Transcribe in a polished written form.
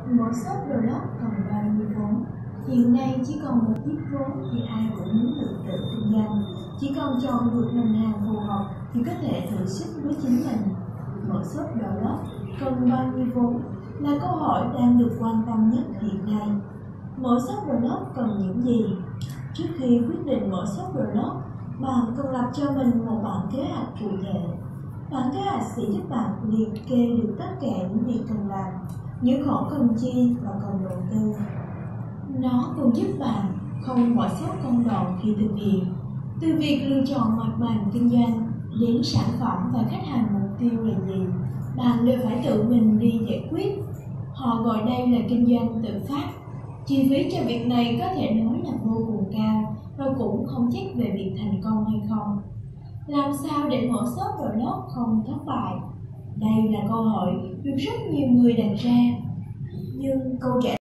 Mỗi shop blog cần bao nhiêu vốn? Hiện nay chỉ còn một ít vốn thì ai cũng muốn được tự kinh doanh. Chỉ cần chọn được ngành hàng phù hợp thì có thể thử sức với chính mình. Mở shop blog cần bao nhiêu vốn là câu hỏi đang được quan tâm nhất hiện nay. Mở shop blog cần những gì? Trước khi quyết định mở shop blog, bạn cần lập cho mình một bản kế hoạch cụ thể. Bản kế hoạch sẽ giúp bạn liệt kê được tất cả những việc cần làm, những khoản cần chi và cần đầu tư. Nó cũng giúp bạn không bỏ sót công đoạn khi thực hiện. Từ việc lựa chọn mặt bằng kinh doanh đến sản phẩm và khách hàng mục tiêu là gì, bạn đều phải tự mình đi giải quyết. Họ gọi đây là kinh doanh tự phát. Chi phí cho việc này có thể nói là vô cùng cao và cũng không chắc về việc thành công hay không. Làm sao để mở shop blog không thất bại? Đây là câu hỏi được rất nhiều người đặt ra. Nhưng câu trả